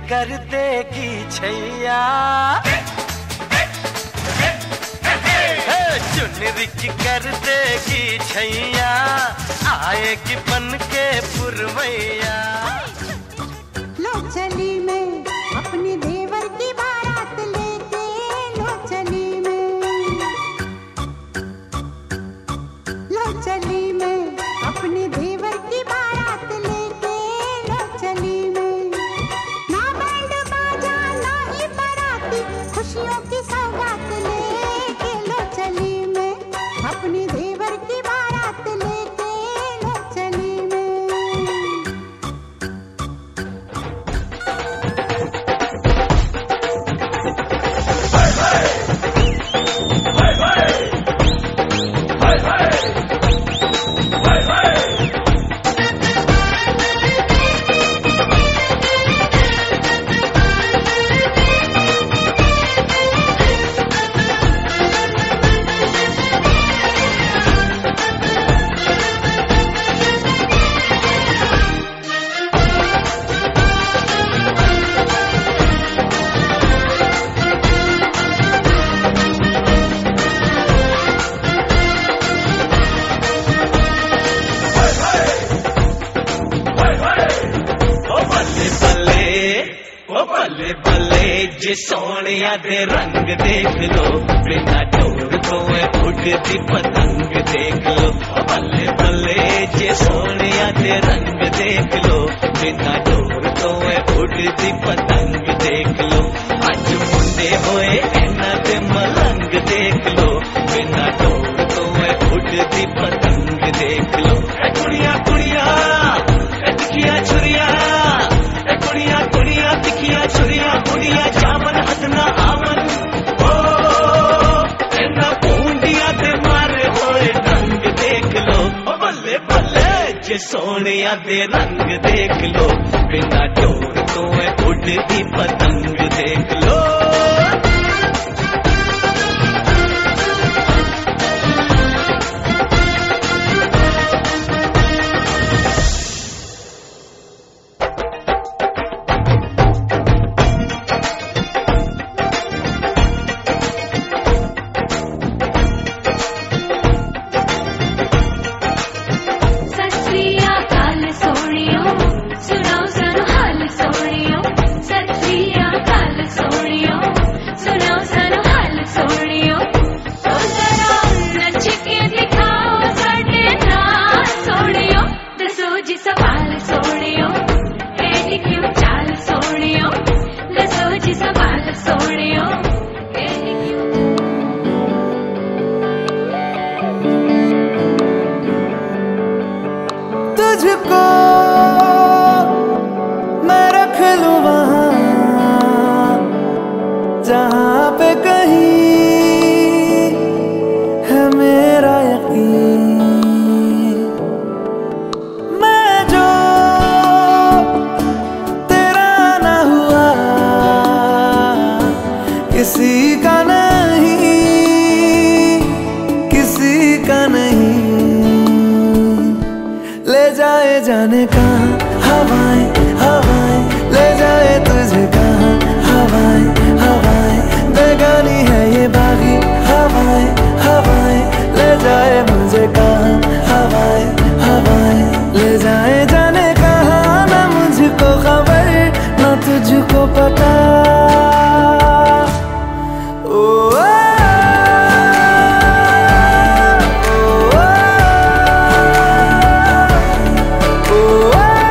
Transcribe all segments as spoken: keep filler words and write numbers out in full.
कर देगी छैया, चुनरी की कर देगी छैया, आएगी बन के पुरवैया। लो चली मैं अपनी देवर की बारात लेके, लो चली मैं, लो चली मैं अपनी देवर की बारात लेके, लो चली मैं। ना बैंड बाजा ना ही बाराती, खुशियों की सौगात लेके, लो चली मैं अपनी देवर की बारात लेके, लो चली मैं। बल्ले बल्ले जे सोनिया दे रंग देख लो, बिना डोर तो उड़ती पतंग देख लो। बल्ले बल्ले जे सोनिया दे रंग देख लो, बिना डोर तो उड़ती पतंग देख लो। अज मुंडे होए इन्हां दे मलंग देख लो, बिना डोर तो उड़ती पतंग देख लो। ए कुड़िया कुड़िया ए तिखिया छुरिया, ए कुड़िया कुड़िया तिखिया छुरिया, कुड़िया जावन हदना आवन, ओ इन्हां पूंडिया दे मारे होए रंग देख लो। ओ बल्ले बल्ले जे सोनिया दे रंग देख लो, बिना डोर तो उड़ती पतंग देख लो। तुझको मैं रख लूं वहां जहां पे कहीं है मेरा यकीन। मैं जो तेरा ना हुआ किसी का नहीं, किसी का नहीं। ले जाए जाने कहाँ हवाएं हवाएं, ले जाए तुझे कहाँ हवाएं हवाएं। बेगानी है ये बागी हवाएं हवाएं, ले जाए मुझे कहाँ हवाएं हवाएं। ले जाए जाने कहाँ, ना मुझको खबर ना तुझको पता। Oh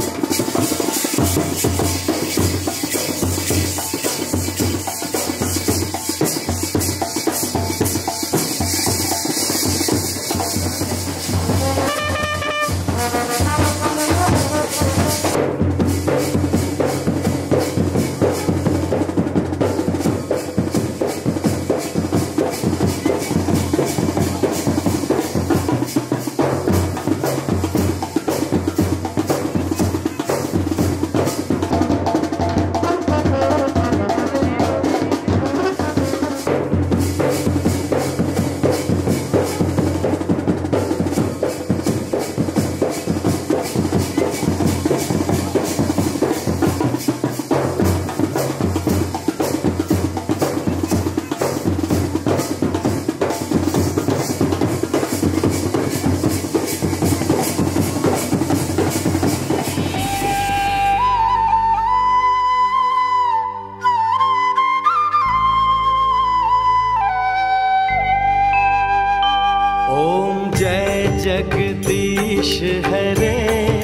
जगदीश हरे,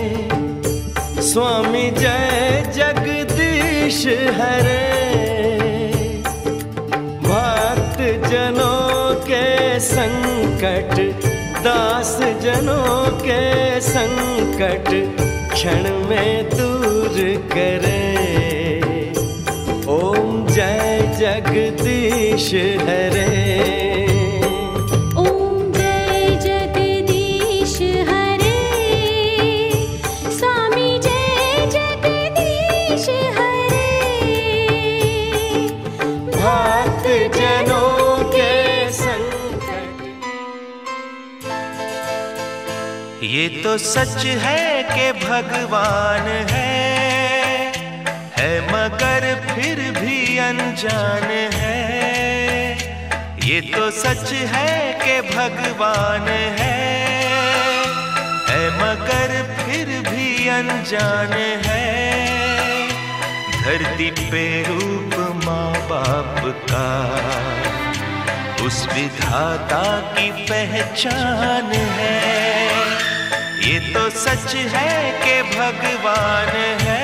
स्वामी जय जगदीश हरे। भक्त जनों के संकट, दास जनों के संकट क्षण में दूर करे। ओम जय जगदीश हरे। ये तो सच है कि भगवान है, है मगर फिर भी अनजान है। ये तो सच है कि भगवान है, है मगर फिर भी अनजान है। धरती पे रूप माँ बाप का, उस विधाता की पहचान है। ये तो सच है कि भगवान है।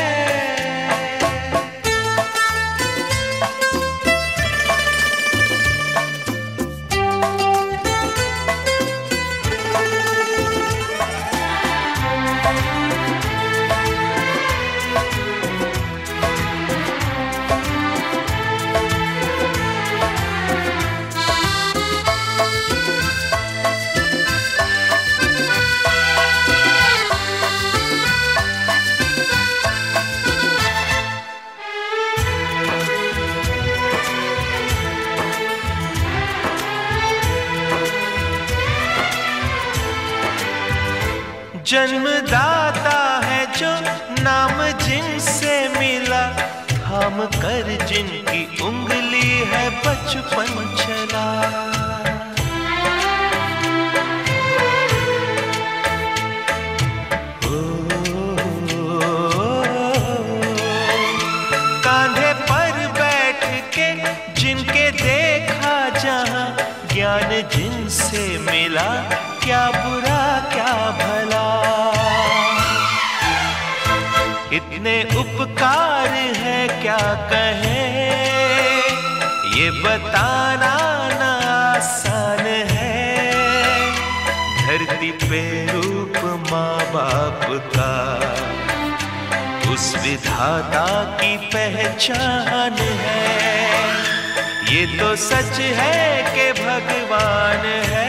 जन्मदाता है जो नाम जिनसे मिला, थाम कर जिनकी उंगली है बचपन चला। ओ, कांधे पर बैठ के जिनके देखा जहां, ज्ञान जिनसे मिला, क्या बुरा क्या भला। इतने उपकार है क्या कहें, ये बताना ना आसान है। धरती पे रूप माँ बाप का, उस विधाता की पहचान है। ये तो सच है कि भगवान है।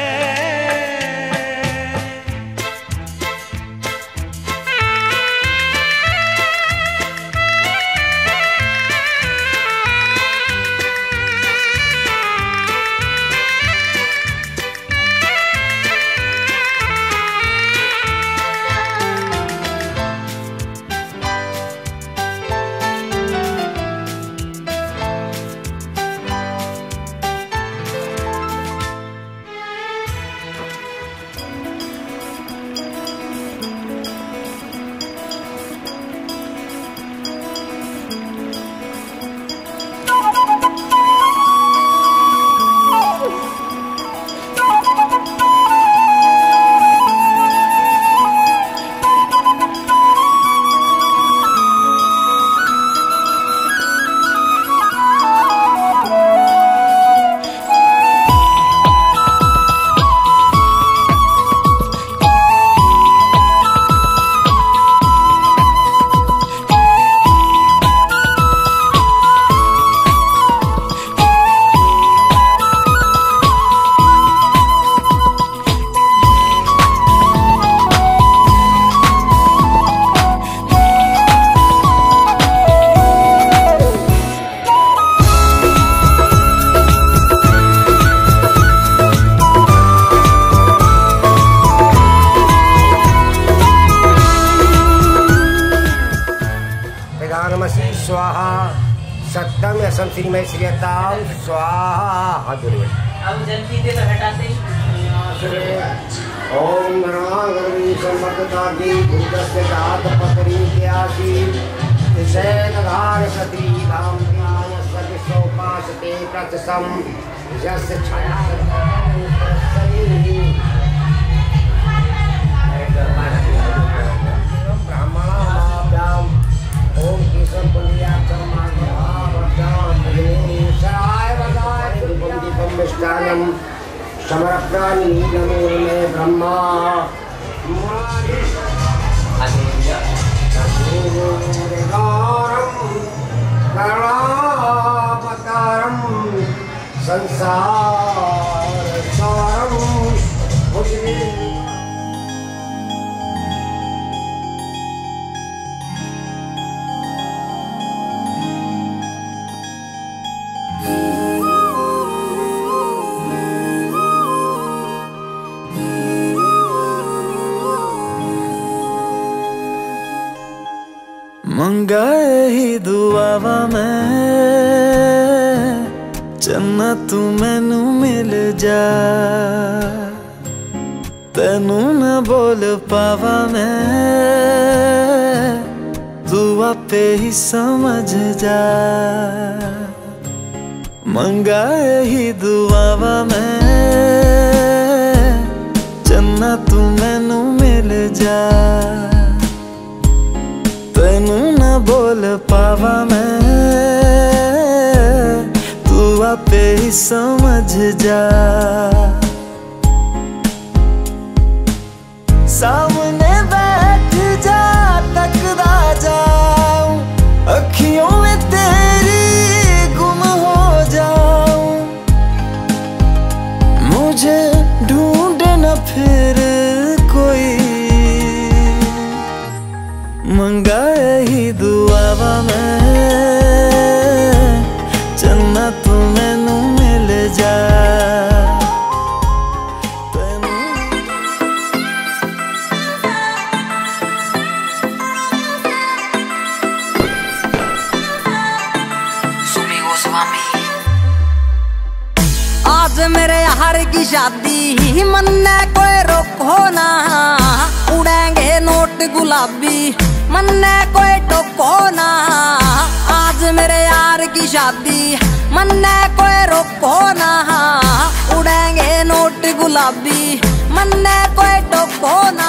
स्वाहा सत्यम असम श्रीमय श्रीयताम स्वाहा। अब जल पीते तो हटाते ही। ओम नरागरी संवर्तताति भूतस्य जात पतरी त्यासी तिशैनधार सत्री धाम ध्यान सर्वसोपासते प्रतसम यस्य छाया ब्राह्मणाभ्याम ओम केशव पुण्याचम माधवाभ्याम शराय वदाय दीपम दीपम मिष्टान्नम समर्पयामि नमो मे ब्रह्मा करुणावतारम संसार सारम भुजगे। मंगाए ही दुआवा मैं चन्ना तू मैनू मिल जा, तेनू न बोल पावा मैं तू आपे ही समझ जा। मंगाए ही दुआवा मैं चन्ना तू मैनू मिल जा, तेनू न बोल पावा मैं तू आपे ही समझ जा। सामने बैठ जा तकदा जाऊं, अखियों में तेरी गुम हो जाऊं, मुझे ढूंढे न फिर कोई। मंगाए ही दुआवा मैं चन्ना तू मैनू मिल जा। आज मेरे यार की शादी मन्ने कोई रोको ना, उड़ेंगे नोट गुलाबी मन्ने कोई टोको ना। आज मेरे यार की शादी मन्ने कोई रोको ना, उड़ेंगे नोट गुलाबी मन्ने कोई टोको ना।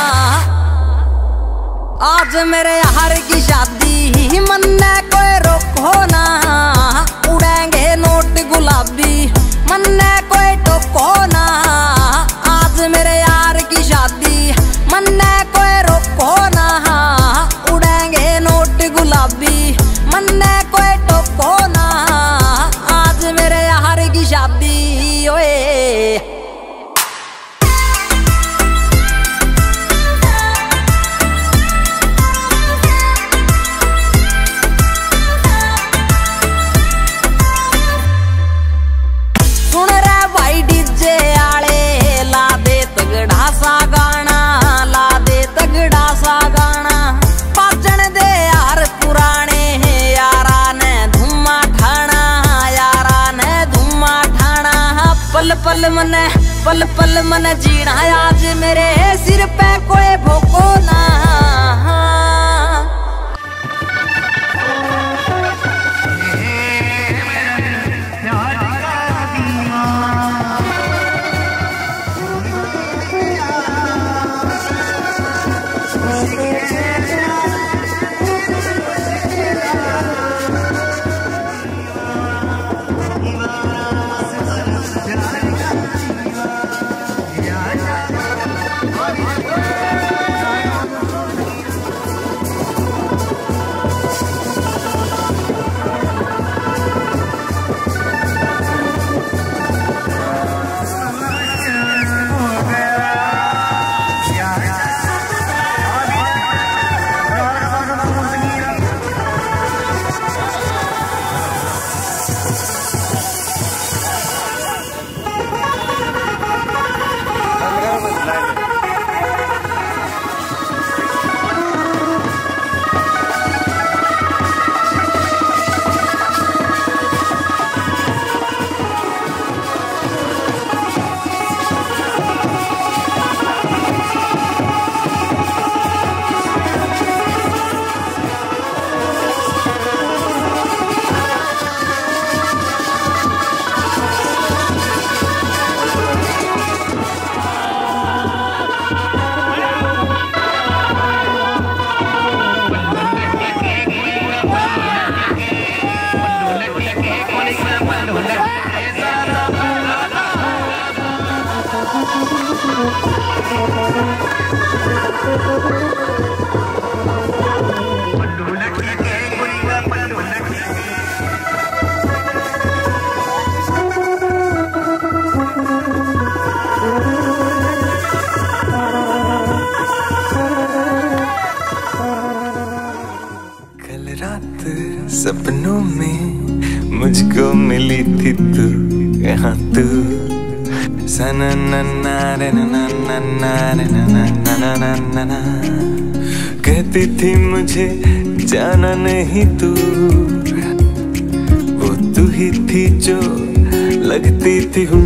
आज मेरे यार की शादी मन्ने कोई रोको ना, उड़ेंगे नोट गुलाबी मन्ने कोई टोको ना। आज मेरे यार की शादी मन्ने कोई रोको ना, उड़ेंगे नोट गुलाबी मन्ने कोई टोको ना। आज मेरे यार की शादी ओए। पल पल मन पल पल मन जीना आज मेरे सिर पे कोई भोको ना। Yeah. सपनों में मुझको मिली थी तू, यहाँ तू कहती थी मुझे जाना नहीं तू, वो तू ही थी जो लगती थी हूँ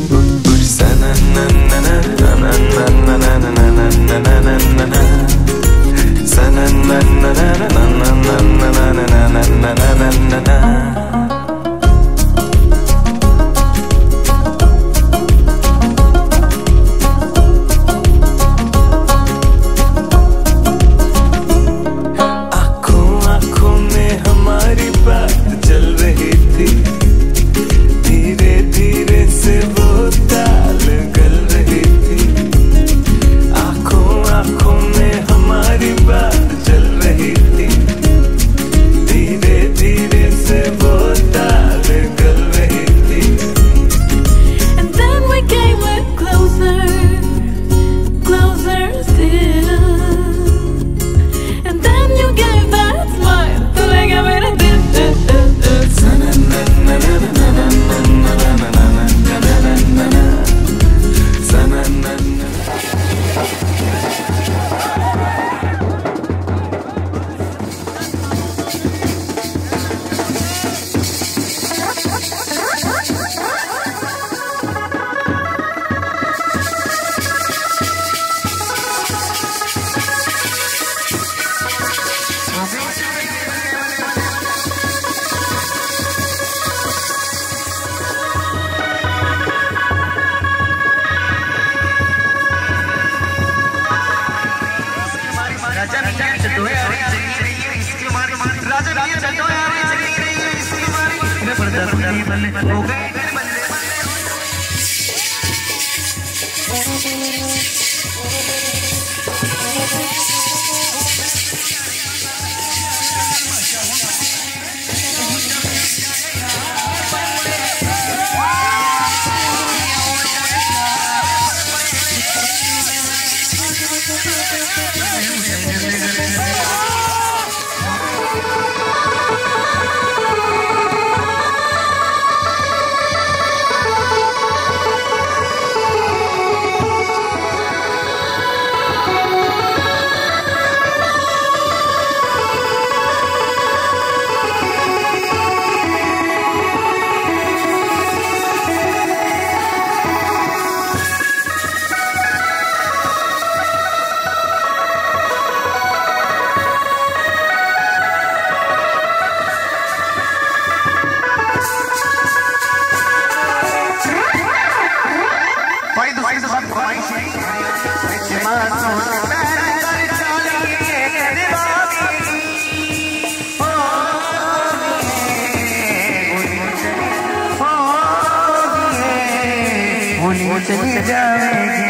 चली जाएगी।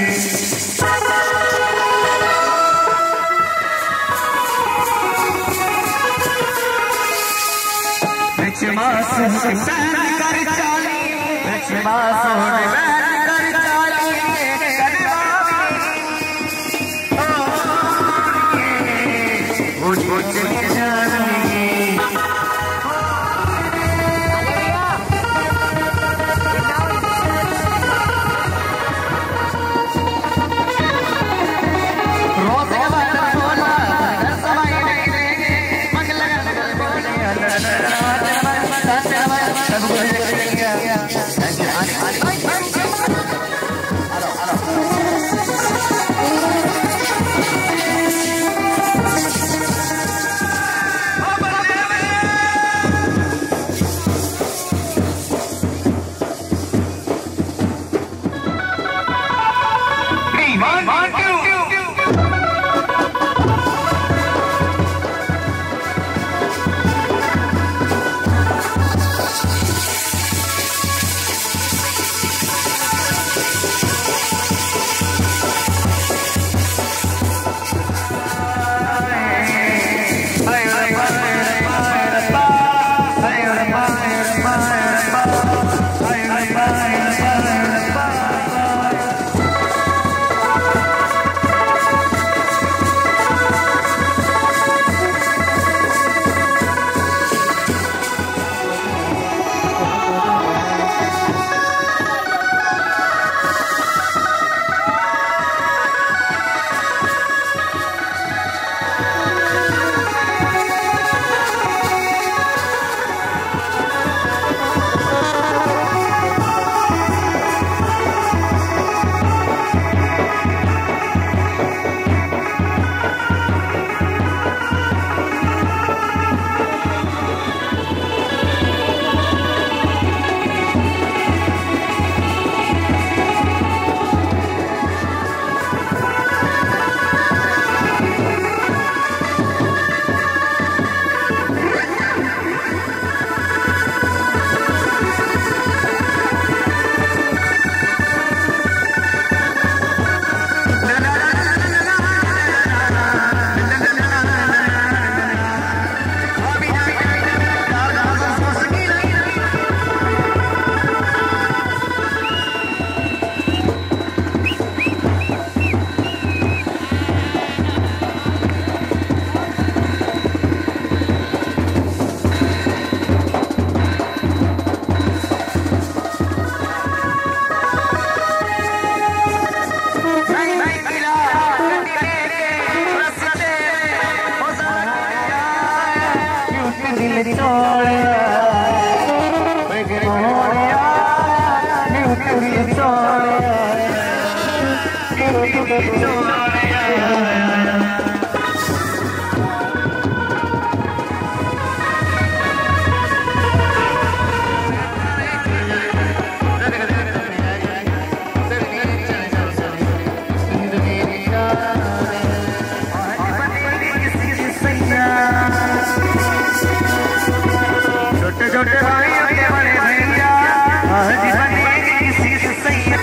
विश्वास कर चाली, विश्वास कर चाली, वो चली जाएगी। दिल तोड़िया तोड़िया दिल तोड़िया दिल तोड़िया। छोटे छोटे भाइयों के बड़े भैया आज बनेगी किसी से सैया।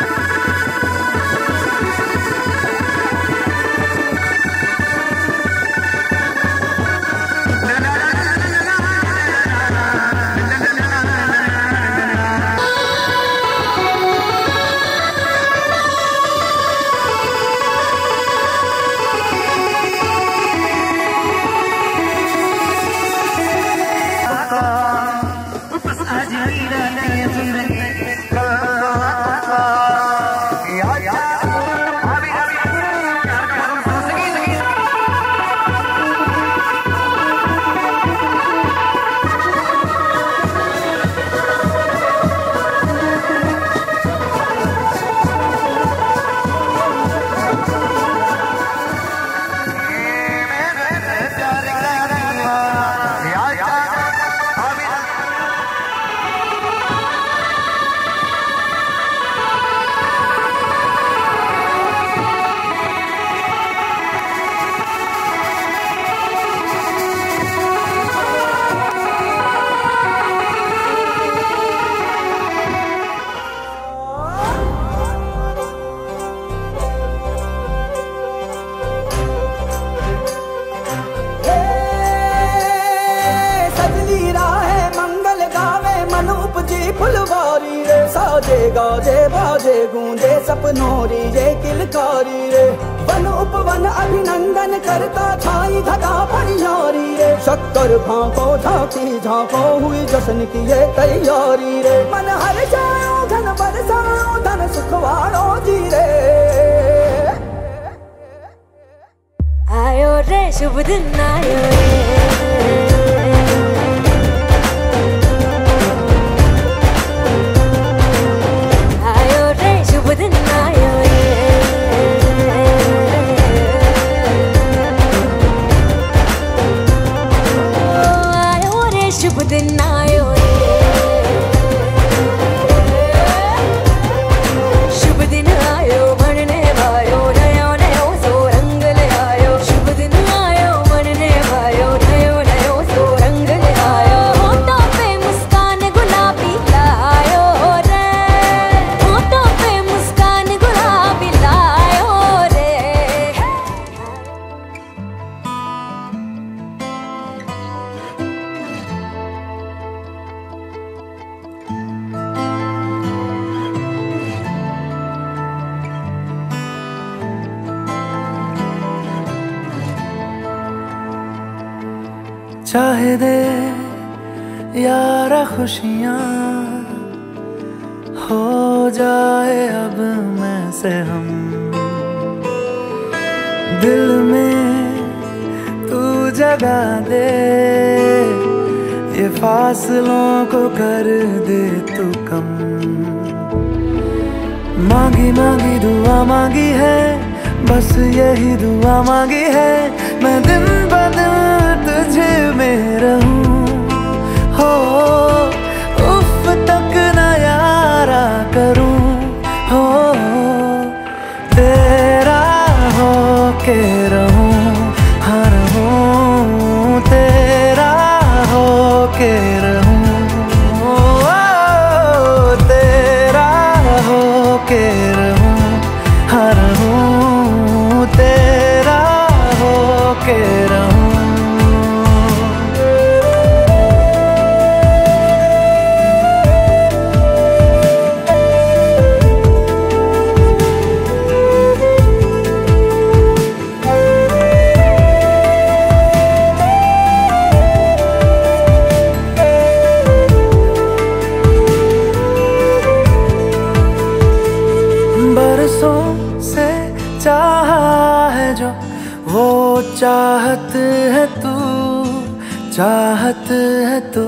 फुलवारी रे साजे गाजे बाजे गूंजे सपनोरी रे किलकारी रे वन उपवन अभिनंदन करता छाई धगा परियारी रे शक्कर भांको झांकी झांको हुई जश्न की ये तैयारी रे मन हर जाओ धन बरसाओ धन सुखवाड़ो जी रे। आयो रे शुभ दिन आयो रे चाहे दे यारा खुशियाँ हो जाए अब मैं से हम दिल में तू जगा दे ये फासलों को कर दे तू कम। मांगी मांगी दुआ मांगी है बस यही दुआ मांगी है मैं दिन ब दिन तुझे में रहूं हो उफ तक न यारा करूं हो तेरा हो के रहूं हर हूँ तेरा हो के रहूं ओ तेरा हो के रहूं हर हूँ तेरा हो के रहूं। बरसों से चाहा है जो वो चाहत है तू चाहत है तो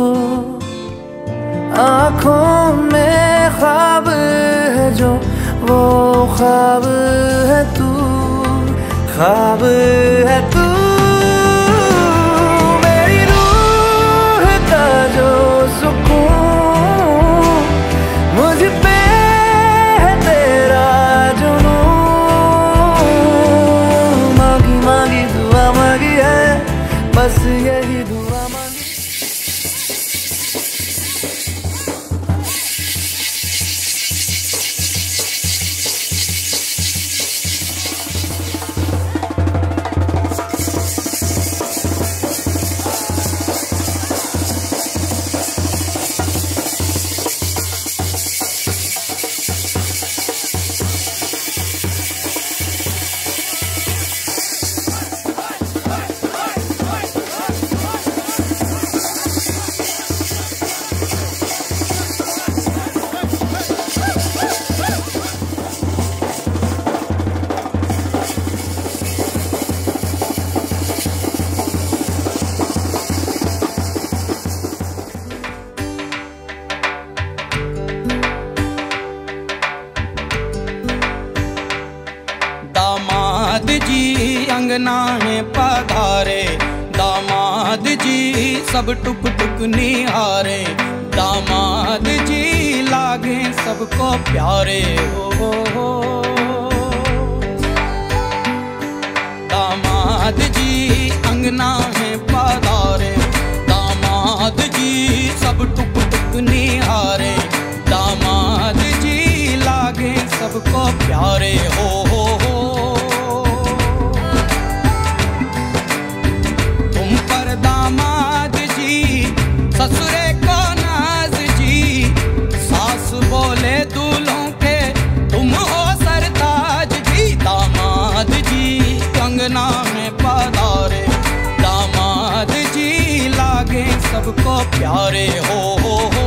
आँखों में ख्वाब है जो, वो ख्वाब है तू, ख्वाब है तू। मेरी रूह का जो सुकून मुझ पे है तेरा जुनून। मांगी मांगी दुआ मांगी है, बस यही दुआ मांगी। दामाद जी अंगना है पधारे, दामाद जी सब टुक टुक निहारे, दामाद जी लागे सबको प्यारे हो, हो, हो। दामाद जी अंगना है पधारे, दामाद जी सब टुक टुक निहारे, दामाद जी लागे सबको प्यारे हो, हो, हो। तुम पर दामाद जी ससुरे को नाज जी, सास बोले दूल्हों के तुम हो सरताज जी। दामाद जी कंगना में पधारे, दामाद जी लागे सबको प्यारे हो, हो, हो।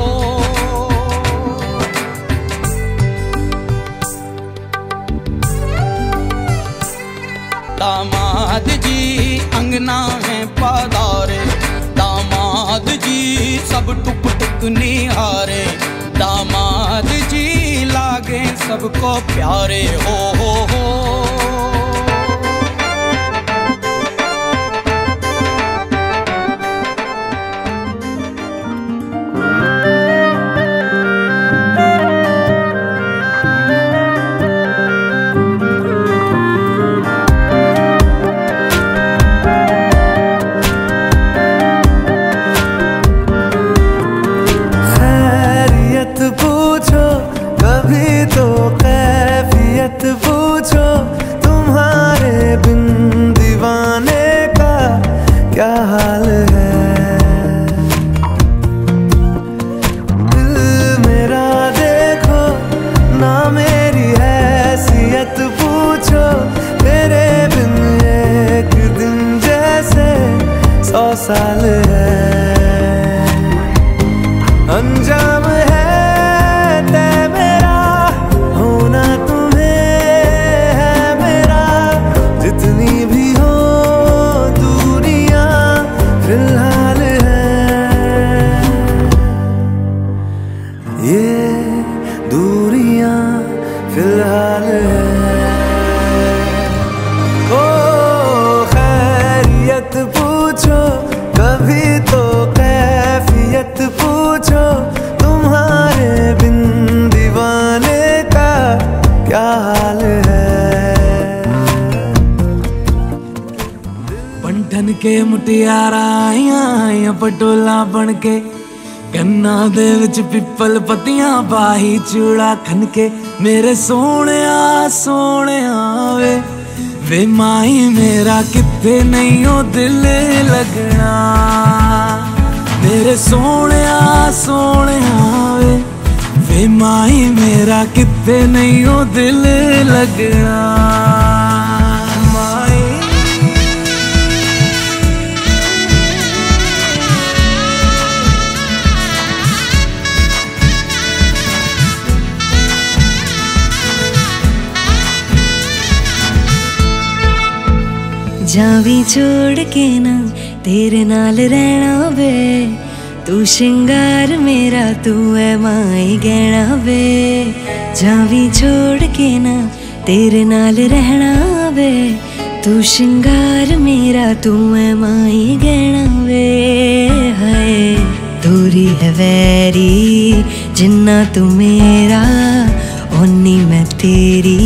दामाद जी अंगना में पधारे, दामाद जी सब टुक टुक निहारे, दामाद जी लागे सबको प्यारे हो, हो, हो। पूछो कभी तो कैफियत पूछो, तुम्हारे बिन दीवाने का क्या हाल है। दिल मेरा देखो ना मेरी हैसियत पूछो, तेरे बिन एक दिन जैसे सौ साल है। अंजाम है तय मेरा, होना तुम्हें है मेरा, जितनी भी हो दूरियां फिलहाल है। ये दूरियां फिलहाल है। ओ खैरियत पूछो कभी तो कैफियत पूछो, तुम्हारे बिन दीवाने का क्या हाल है। बंठन के मुटियारा आइया आइया पटोला बन के, कन्ना दे विच पिपल पत्तियां पाही चूड़ा खन के। मेरे सोने सोने वे वे माही मेरा किथे नहीं हो दिल लगना। मेरे सोने सोने वे वे माही मेरा किथे नहीं हो दिल लगना। माही जावी छोड़ के ना तेरे नाल रहना वे, तू श्रृंगार मेरा, तू है माई गहना वे। जावी छोड़ के ना तेरे नाल रहना वे, तू श्रृंगार मेरा, तू है माई गहना वे। हाय दूरी है वैरी जिन्ना तू मेरा, ओनी मैं तेरी।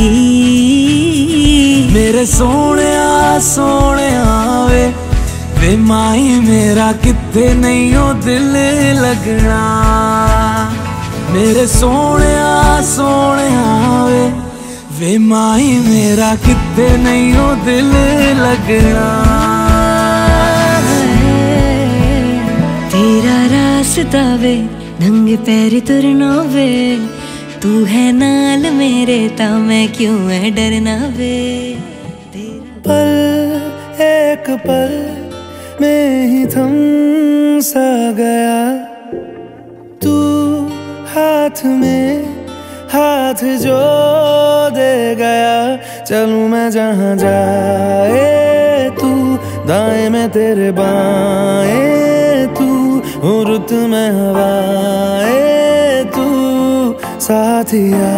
मेरे सोने सोने वे वे माई मेरा किथे नहीं हो दिल लगना। मेरे सोने सोने वे वे माई मेरा किथे नहीं हो दिल लगना। तेरा रास्ता वे नंगे पैर तुरना वे, तू है नाल मेरे ता मैं क्यों है डरना वे। पल एक पल में ही थम सा गया, तू हाथ में हाथ जो दे गया। चलूं मैं जहाँ जाए तू, दाएं में तेरे बाएं तू, रुत में हवाए तू साथिया।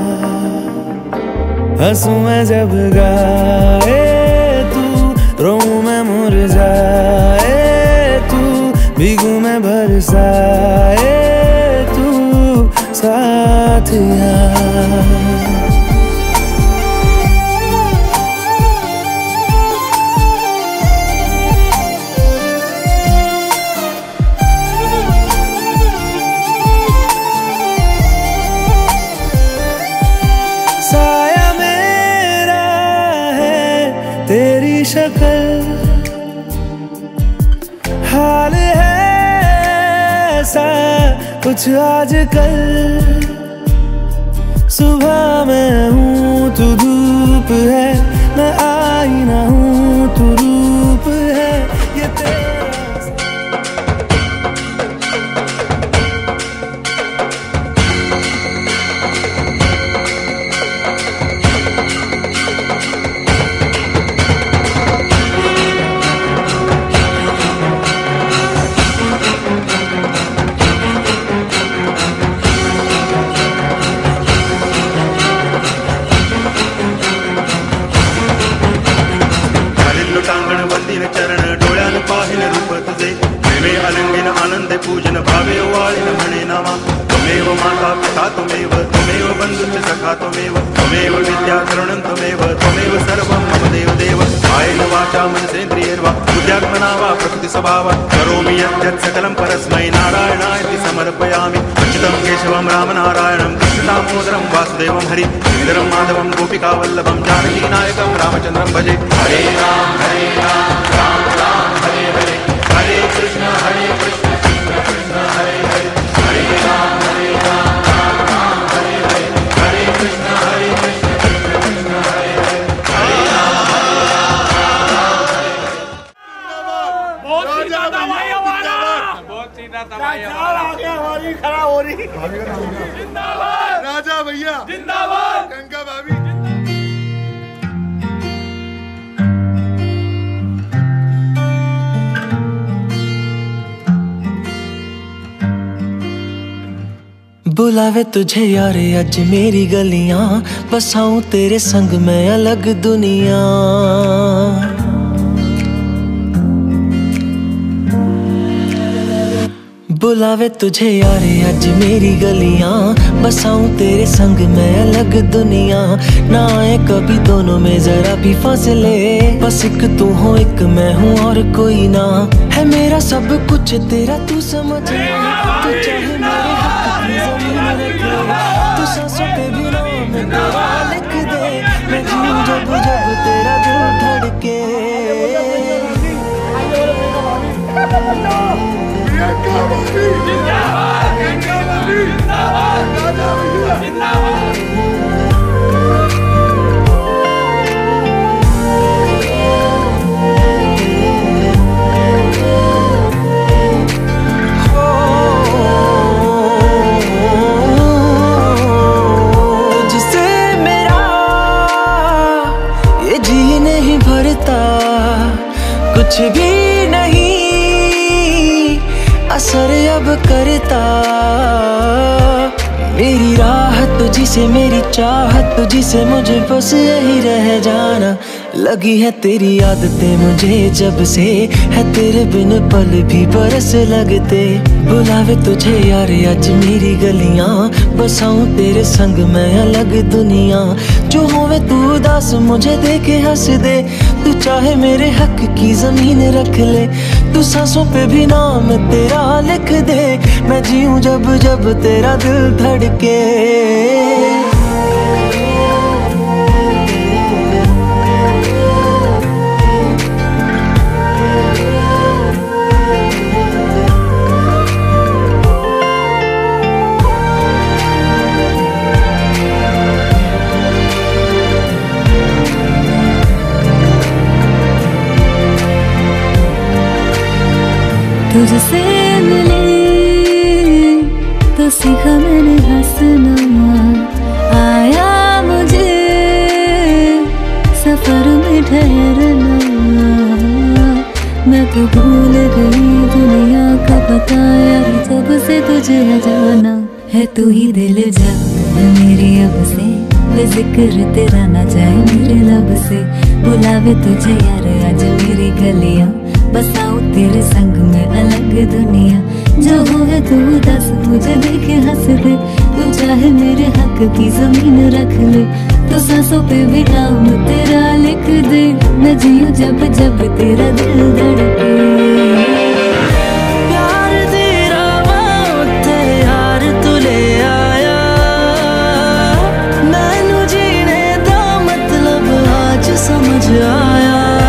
हंसूं मैं जब गाए तू, रोऊं मैं मुरझाए तू, भीगूं मैं बरसाए तू साथिया। तेरी शक्ल हाल है ऐसा कुछ आजकल। सुबह मैं हूँ तू धूप है, मैं आईना हूँ तू रूप है। ये तेरा पूजन भावे वाळिन म्हणे नामा। त्वमेव माता पिता त्वमेव, त्वमेव बन्धुश्च सखा त्वमेव, त्वमेव विद्या तरुणं त्वमेव, त्वमेव सर्वं मम देव देव। कायेन वाचा मनसेन्द्रियैर्वा बुद्ध्यात्मना वा प्रकृतिस्वभावात् करोमि यद्यत् सकलं परस्मै नारायणायति समर्पयामि। अच्युतं केशवं रामनारायणं कृष्ण दामोदरं वासुदेवं हरि श्रीधरं माधवं गोपिकावल्लभं जानकीनायकं रामचन्द्रं भजे। हरे राम हरे राम राम राम हरे हरे, हरे कृष्ण हरे कृष्ण हरे हरे, हरे राम हरे राम राम राम हरे हरे, हरे कृष्ण हरे कृष्ण कृष्ण कृष्ण हरे हरे, हरे राम हरे राम राम राम हरे हरे। बहुत सीधा दवाई हमारा, बहुत सीधा दवाई हमारा। आगे हमारी खड़ा हो रही। जिंदाबाद राजा भैया, जिंदाबाद गंगा भाभी। बुलावे तुझे यारे अज मेरी गलियां, बसाऊं तेरे संग मैं अलग दुनिया। बुलावे तुझे यारे अज मेरी गलियां, बसाऊं तेरे संग मैं अलग दुनिया। ना आए कभी दोनों में जरा भी फासले, बस एक तू हो एक मैं हूँ और कोई ना। है मेरा सब कुछ तेरा तू समझ, तू चाहे मेरे हक की जमीन रख, तू सांसों पे भी नाम मेरा लिख दे। मैं जीऊं जब जब तेरा दिल धड़के। जिंदाबाद जिंदाबाद जिंदाबाद जिंदाबाद। तुझसे मेरा ये जी नहीं भरता, नहीं असर अब करता। मेरी राहत तुझी से, मेरी चाहत तुझी से, मुझे बस यही रह जाना। लगी है तेरी आदतें मुझे जब से, है तेरे बिन पल भी बरस लगते। बुलावे तुझे यार आज मेरी गलियां, बसाऊं तेरे संग मैं अलग दुनिया। जो होवे तू उदास मुझे देखे हंस दे, तू चाहे मेरे हक की जमीन रख ले। तू सांसों पे भी नाम तेरा लिख दे, मैं जीऊं जब जब तेरा दिल धड़के। तुझसे मिली तो सीखा मैंने हंसना, आया मुझे सफर में ठहरना। मैं तो भूल गई दुनिया का पता यार, जब से तुझे जाना है। तू ही दिल जा मेरी अब से, जिक्र तेरा ना जाए मेरे लब से। बुलावे तुझे यार आज मेरी गलियां, बसाऊं तेरे संग में अलग दुनिया। जो होवे तू दस मुझे देखे हंस दे, तू चाहे मेरे हक की जमीन रख ले। तो सांसों पे भी नाम तेरा लिख दे, मैं जीऊं जब जब तेरा दिल धड़के। प्यार तेरा मौत यार तू ले आया, मैनू जीने दा मतलब आज समझ आया।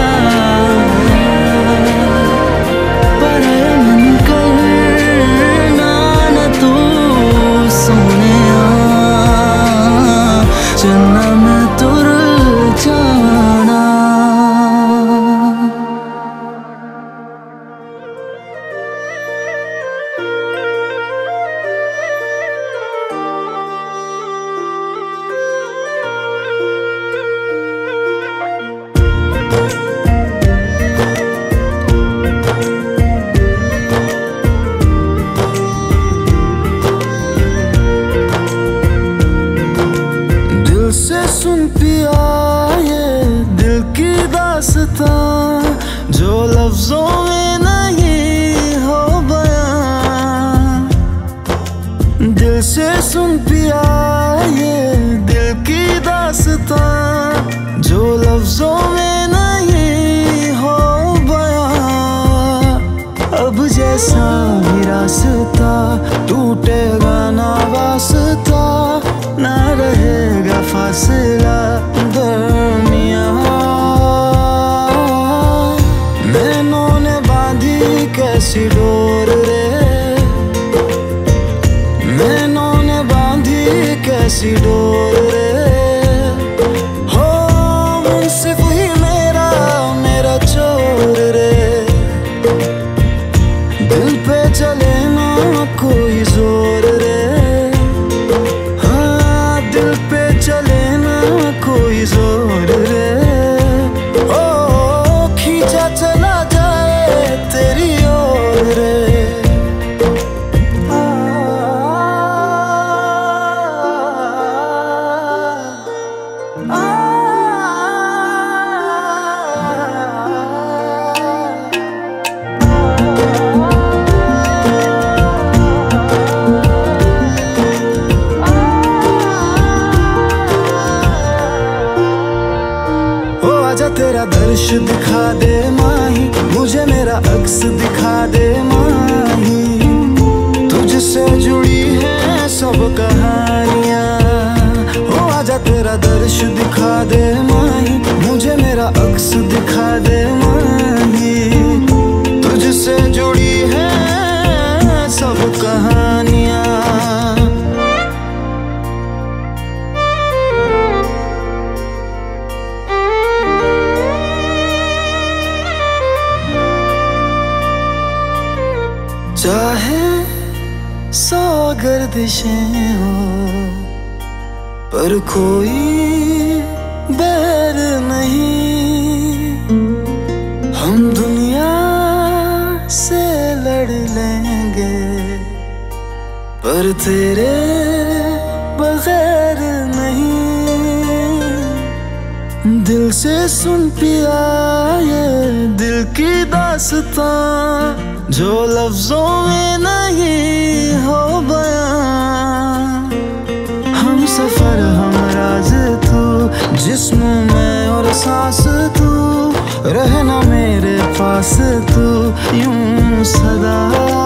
सुन पिया ये दिल की दास्तां, जो लफ्जों में नहीं हो बयां। दिल से सुन पिया ये दिल की दास्तां, जो लफ्जों में नहीं हो बयां। अब जैसा भी रास्ता टूटेगा ना वास्ता, ना रहेगा फासला दरमियां। नैनों ने बांधी कैसी डोर रे, नैनों ने बांधी कैसी डोर रे। हो मुंसिफ ही मेरा मेरा चोर रे, दिल पे चले ना कोई जोर रे। जोर रे ओ खींचा चला जाए तेरी ओर रे। आ, आ, आ, आजा तेरा दर्श दिखा दे माही, मुझे मेरा अक्स दिखा दे माही। तुझसे जुड़ी है सब कहानियाँ, ओ आजा तेरा दर्श दिखा दे माही, मुझे मेरा अक्स दिखा दे माही। तुझसे जुड़ी है सब कहानियाँ। चाहे सौ गर्दिशें हो पर कोई बैर नहीं, हम दुनिया पर तेरे बगैर नहीं। दिल से सुन पिया ये दिल की दास्तां, जो लफ्जों में नहीं हो बयां। हम सफर हम राज तू, जिस्म में और सांस तू, रहना मेरे पास तू यूं सदा।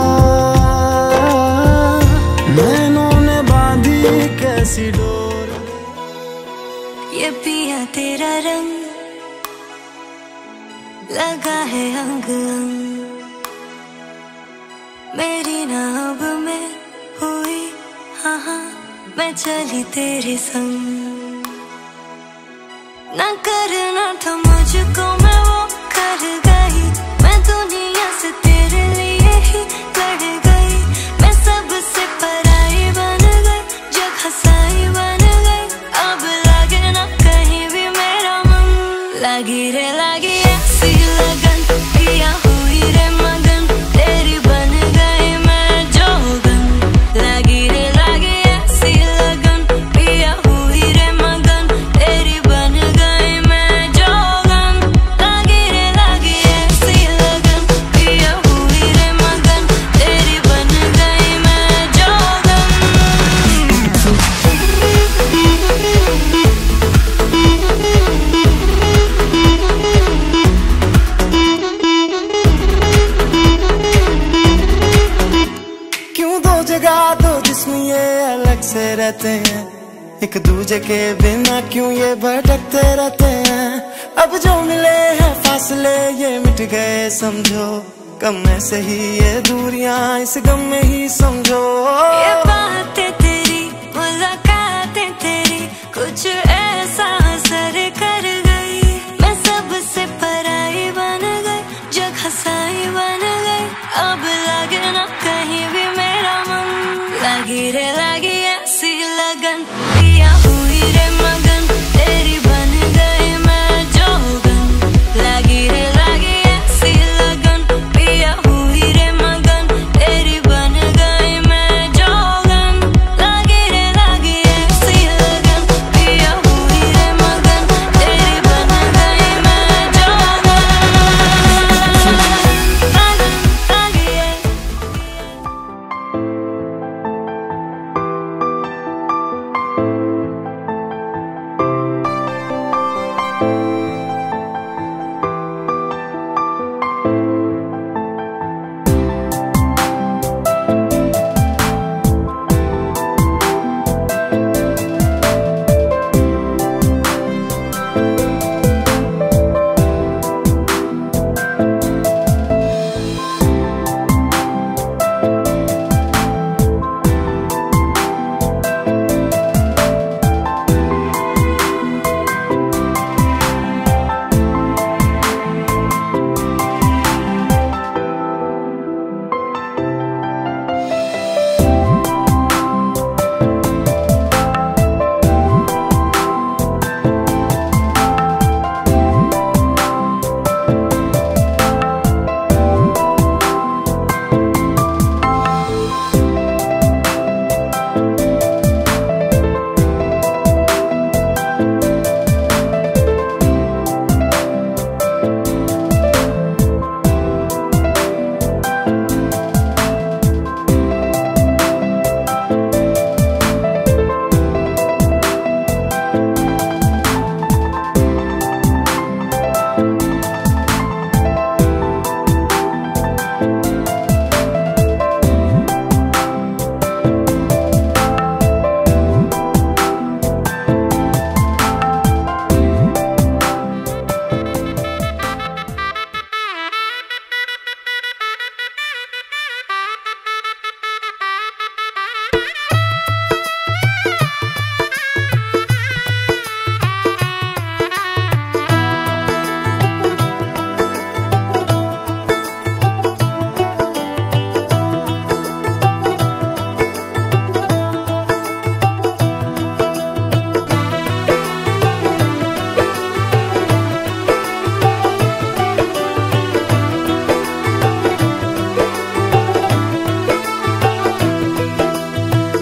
नैनों ने बांधी कैसी डोर, ये पिया तेरा रंग लगा है अंग अंग, मेरी नाव में हुई हाँ हाँ मैं चली तेरे संग। ना करना था मुझको मैं वो कर गई, मैं दुनिया से तेरे लिए ही लड़ गई। मैं सबसे पराई बन गई, जगह साई बन गई। अब लगे ना कहीं भी मेरा मन, लगी रे लगी ऐसी लगन, पिया हुई रे मगन, तेरी बन गई मैं जोगन। लगी रे लगी ऐसी लगन, पिया हुई रे मगन, तेरी बन गई मैं जोगन। लगी रे लगी ऐसी लगन, पिया हुई रे मगन, तेरी बन गई मैं जोगन। क्यों दो जगह दो जिस्म ये अलग से रहते हैं, एक दूजे के बिना क्यों ये भटकते रहते हैं। अब जो मिले हैं फासले ये मिट गए समझो, कम में से ही ये दूरियां इस गम में ही समझो। ये बातें तेरी मुलाकातें तेरी कुछ ऐसा असर कर गई, मैं सबसे पराई बन गई, जगह साई बन गई। अब लगे ना कहीं भी मेरा मन, लगी रे लगी ऐसी लगन, पिया हुई रे मगन, तेरी बन गई मैं जोगन। लगी रे लगी ऐसी लगन, पिया हुई रे मगन, तेरी बन गई मैं जोगन। लगी रे लगी ऐसी लगन, पिया हुई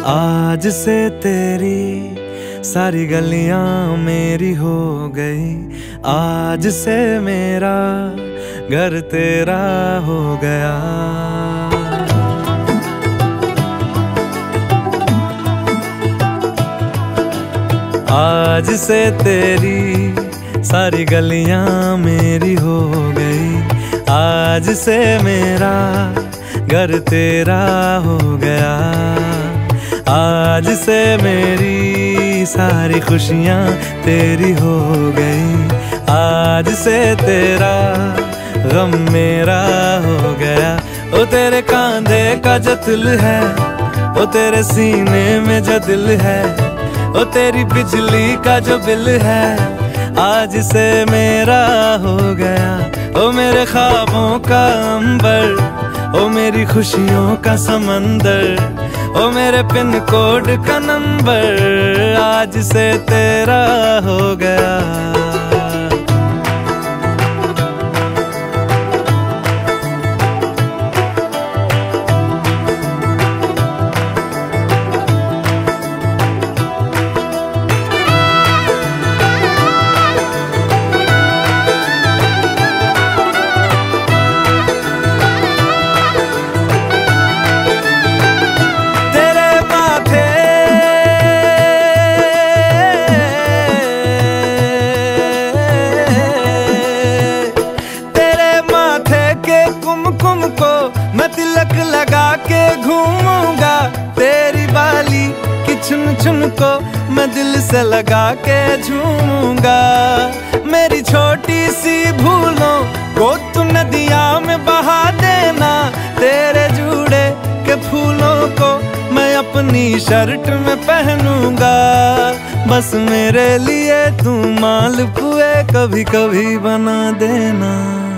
आज से तेरी सारी गलियां मेरी हो गई, आज से मेरा घर तेरा हो गया। आज से तेरी सारी गलियां मेरी हो गई, आज से मेरा घर तेरा हो गया। आज से मेरी सारी खुशियां तेरी हो गई, आज से तेरा गम मेरा हो गया। ओ तेरे कांधे का जो दिल है, ओ तेरे सीने में जो दिल है, ओ तेरी बिजली का जो बिल है, आज से मेरा हो गया। ओ मेरे ख्वाबों का अंबर, ओ मेरी खुशियों का समंदर, ओ मेरे पिन कोड का नंबर, आज से तेरा हो गया। चुन को मैं दिल से लगा के झूमूंगा। मेरी छोटी सी भूलों को तू नदिया में बहा देना, तेरे जुड़े के फूलों को मैं अपनी शर्ट में पहनूंगा। बस मेरे लिए तू मालपुए कभी कभी बना देना।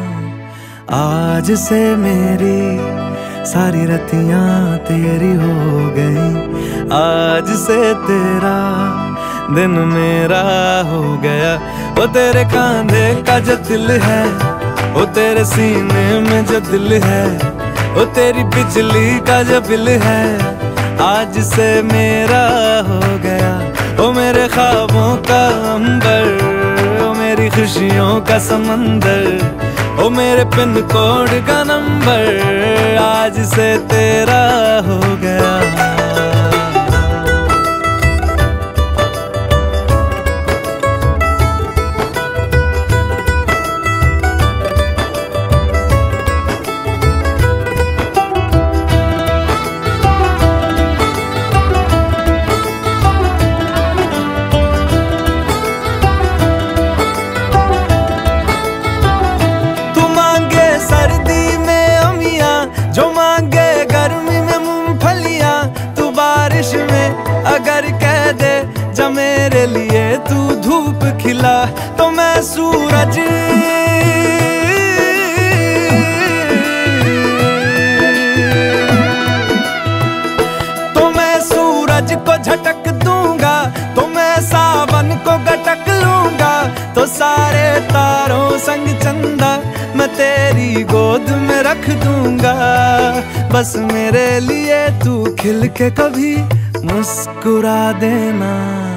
आज से मेरी सारी रतियां तेरी हो गई, आज से तेरा दिन मेरा हो गया। वो तेरे कांधे का जो दिल है, वो तेरे सीने में जो दिल है, वो तेरी बिजली का जो बिल है, आज से मेरा हो गया। वो मेरे ख्वाबों का अंबर, वो मेरी खुशियों का समंदर, ओ मेरे पिन कोड का नंबर, आज से तेरा हो गया। अगर कह दे जा मेरे लिए तू धूप खिला, तो मैं सूरज तो मैं सूरज को झटक दूंगा, तो मैं सावन को गटक लूंगा। तो सारे तारों संग चंदा मैं तेरी गोद में रख दूंगा। बस मेरे लिए तू खिल के कभी मुस्कुरा देना।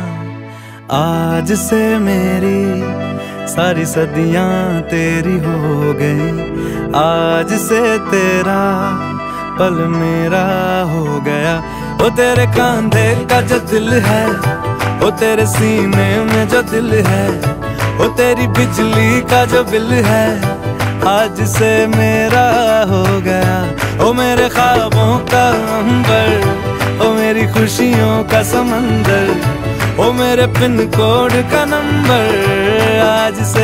आज से मेरी सारी सदियां तेरी हो गई, आज से तेरा पल मेरा हो गया। वो तेरे कांधे का जो दिल है, वो तेरे सीने में जो दिल है, वो तेरी बिजली का जो बिल है, आज से मेरा हो गया। ओ मेरे ख्वाबों का अंबर, ओ मेरी खुशियों का समंदर, ओ मेरे पिन कोड का नंबर, आज से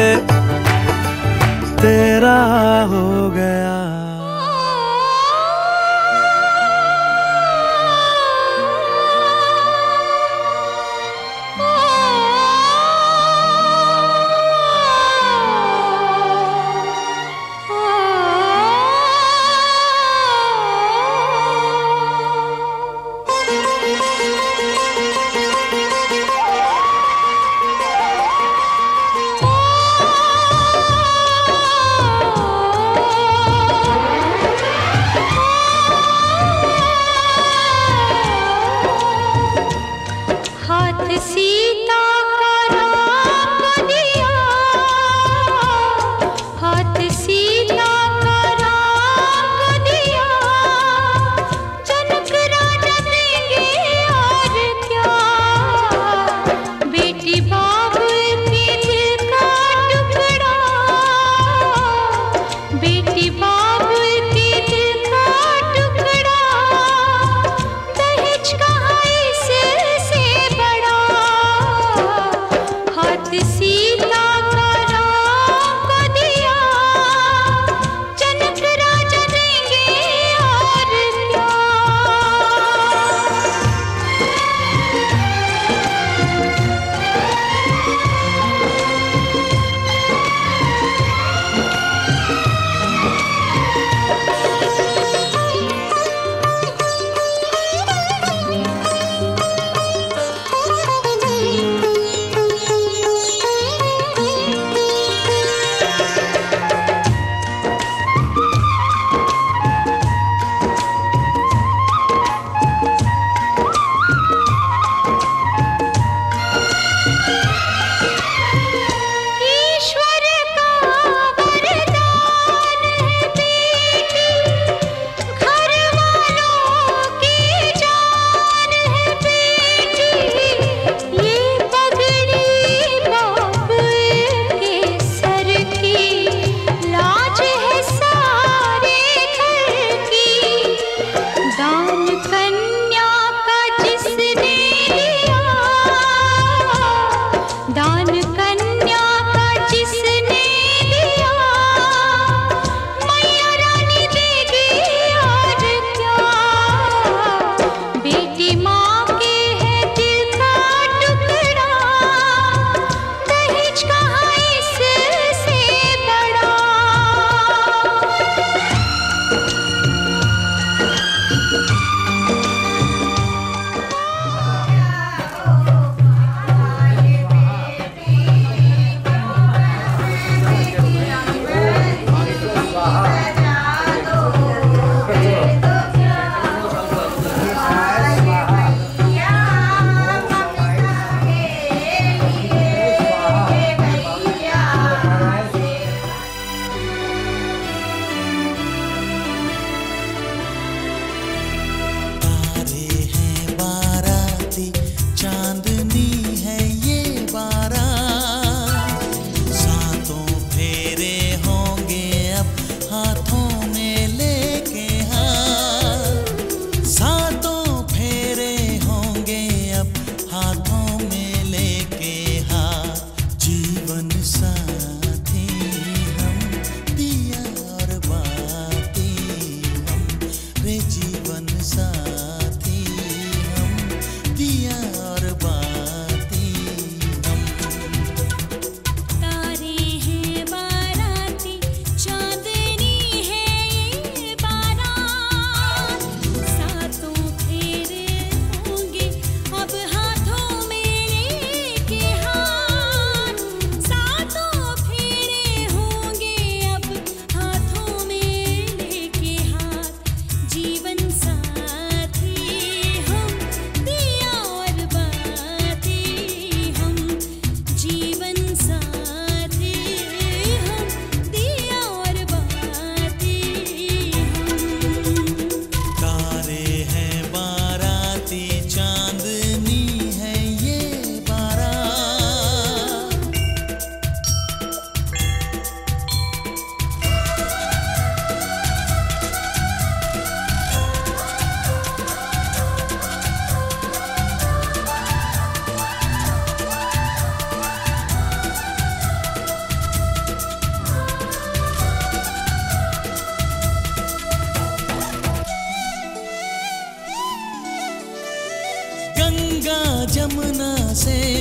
तेरा हो गया।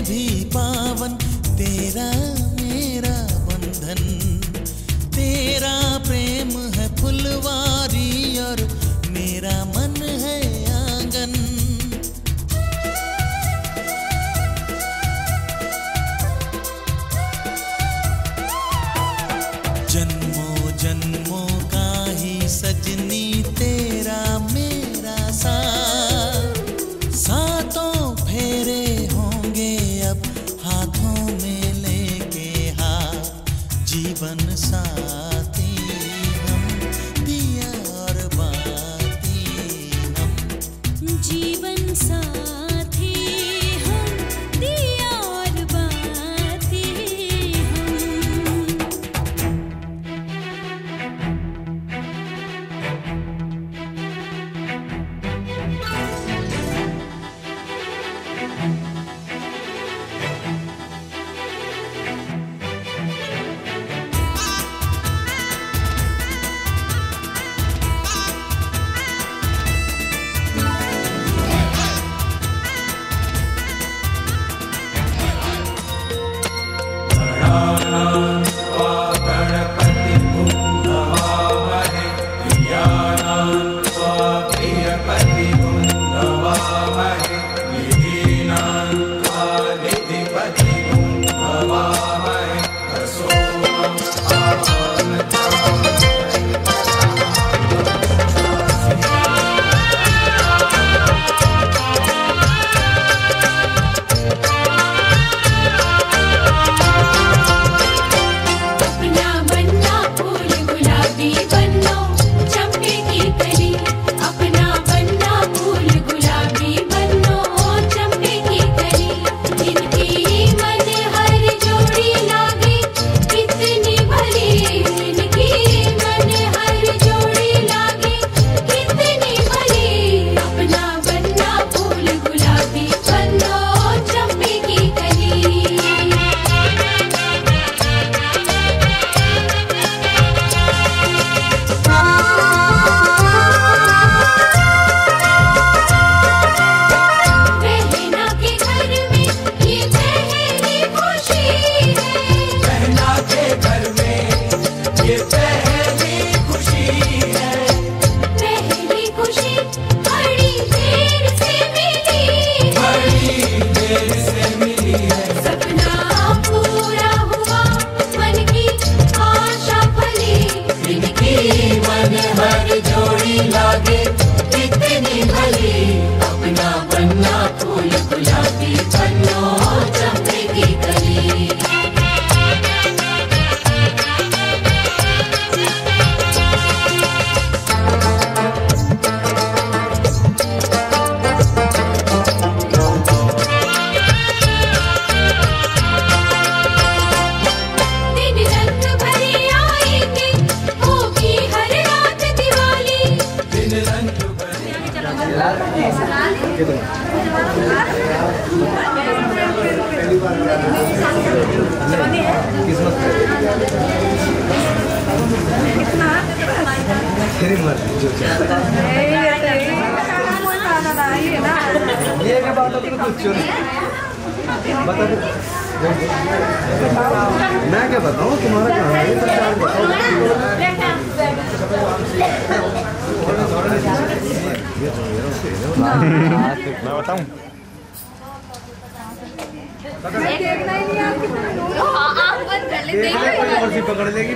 भी पावन तेरा मेरा बंधन। तेरा प्रेम है फुलवारी और मेरा मन है आंगन। जन्मों जन्मों का ही सजनी तेरा मेरा साथ। सातों फेरे होंगे अब हाथों में लेके हाथ। जीवन साथी हम दिया और बाती हम। जीवन साथी हम दिया और बाती हम। मैं क्या बताऊँ तुम्हारा कहाँ है? मैं बताऊँ आप बंद कर ले, पकड़ लेगी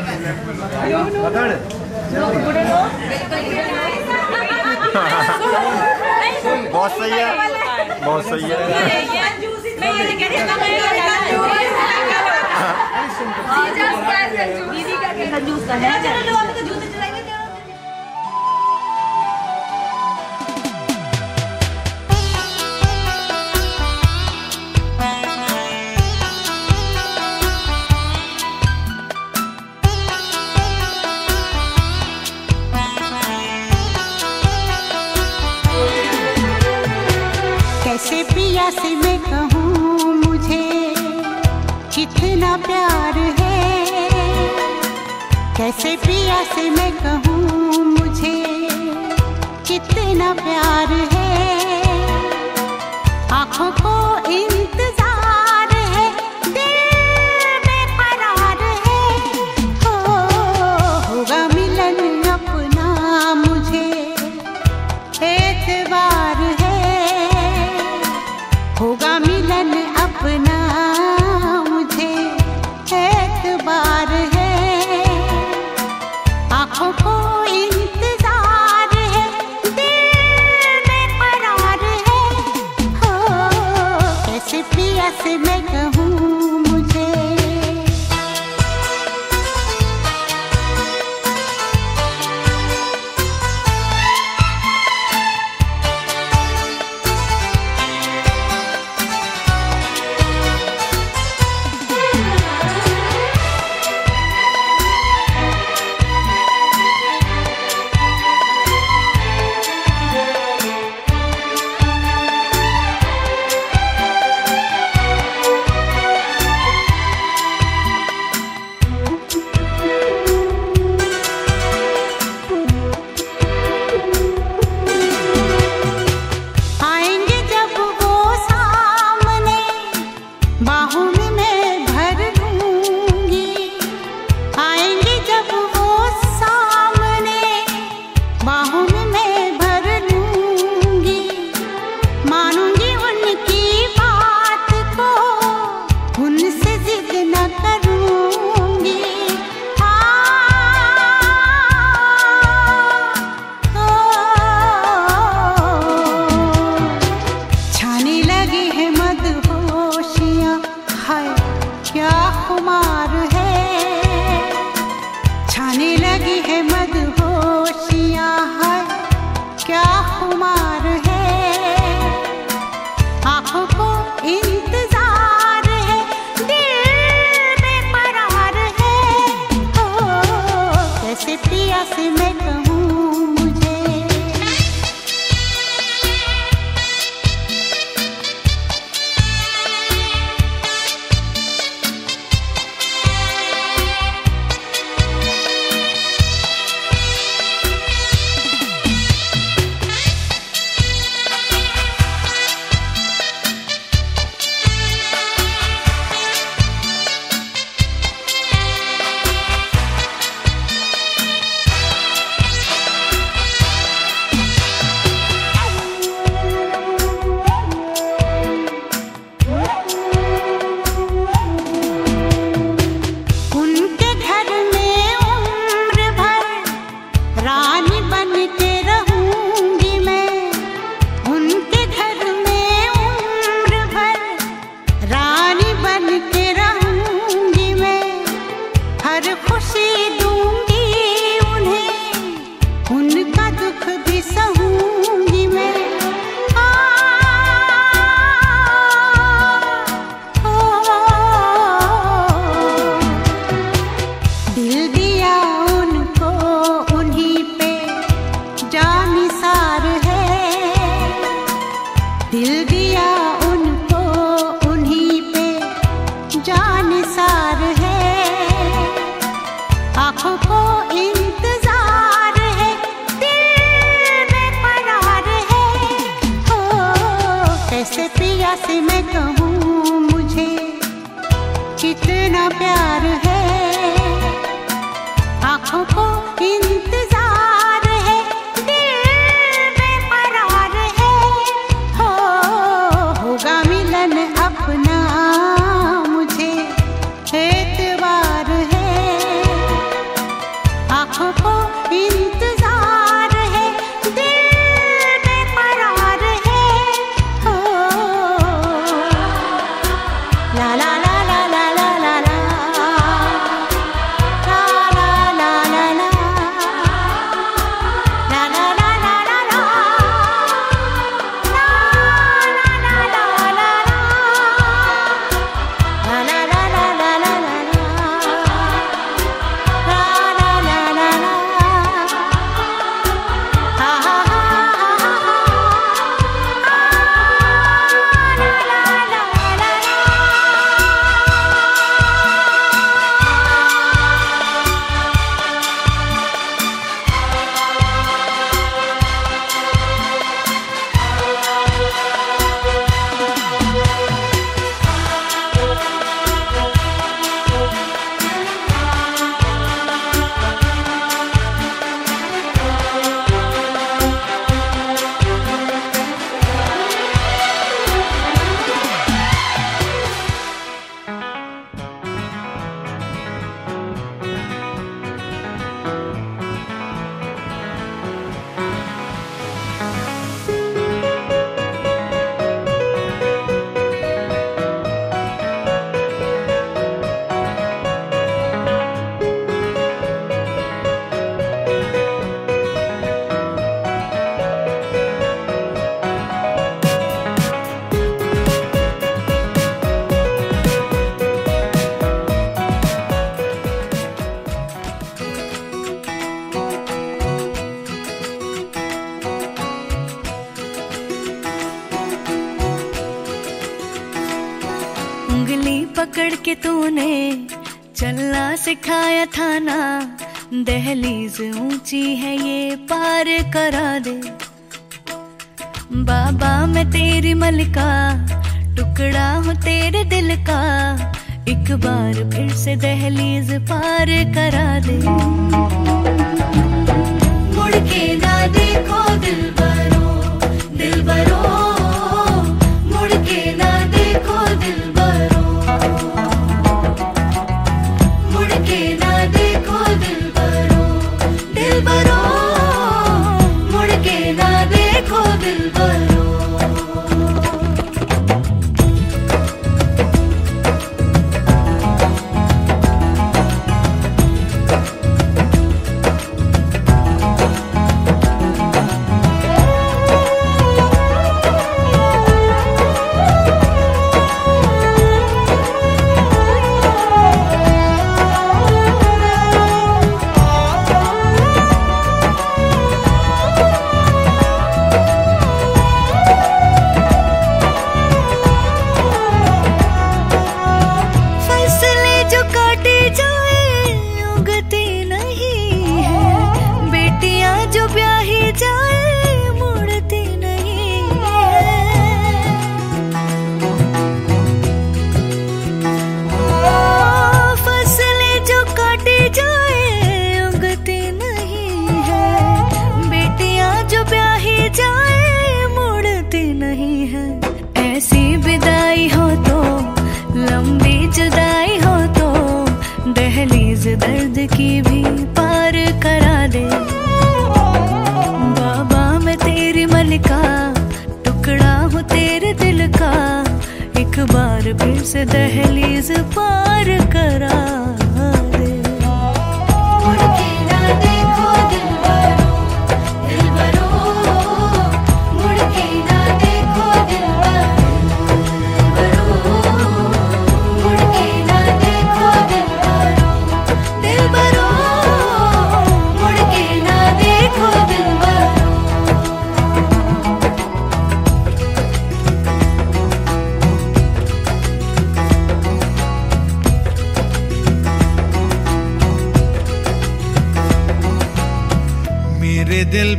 बहुत सही है, बहुत सही है। दीदी का कंजूस करना है। कैसे पिया से मैं कहूँ मुझे कितना प्यार है। कैसे पिया से मैं कहूँ मुझे कितना प्यार है। आँखों को इंतजार दुख भी सहूंगी मैं। आ, ओ, दिल दिया उनको उन्हीं पे जानिसार है। दिल दिया उनको उन्हीं पे जानिसार है। आँखों को इंतजार है, दिल में करार है। हो कैसे पिया से मैं कहूँ मुझे कितना प्यार है। आँखों को इंतजार है, दिल में करार है। हो होगा मिलन अपना मुझे एतबार है। आँखों को इंतजार है, दिल में करार है। हो ला ला ला ला ला ला ला ला ला ला ला ला ला ला ला ला ला ला उंगली पकड़ के तूने चलना सिखाया था ना। दहलीज ऊंची है ये पार करा दे। बाबा मैं तेरी मलिका, टुकड़ा हूँ तेरे दिल का। एक बार फिर से दहलीज पार करा दे। मुड़ के ना देखो दिलबरो, दिलबरो मुड़ के ना देखो दिलबरो, मुड़ के ना देखो दिलबरो, दिलबरो मुड़ के ना देखो दिलबरो। दर्द की भी पार करा दे। बाबा मैं तेरी मलिका, टुकड़ा हूँ तेरे दिल का। एक बार फिर से दहलीज पार करा दे। मुड़ के ना देखो दिलबरो, दिल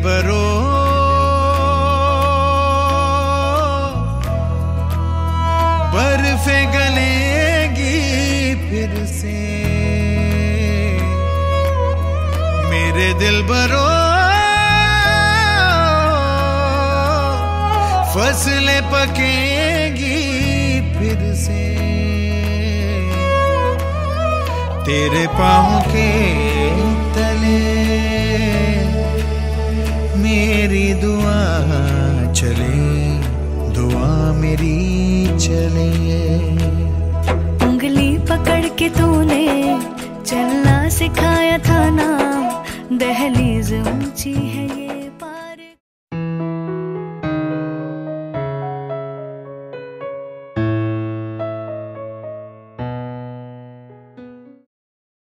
बरो बर्फे गलेगी फिर से मेरे दिल बरो फसलें पकेगी फिर से तेरे पाँव के तले मेरी दुआ चले दुआ मेरी चले। उंगली पकड़ के तूने चलना सिखाया था ना दहलीज ऊंची है ये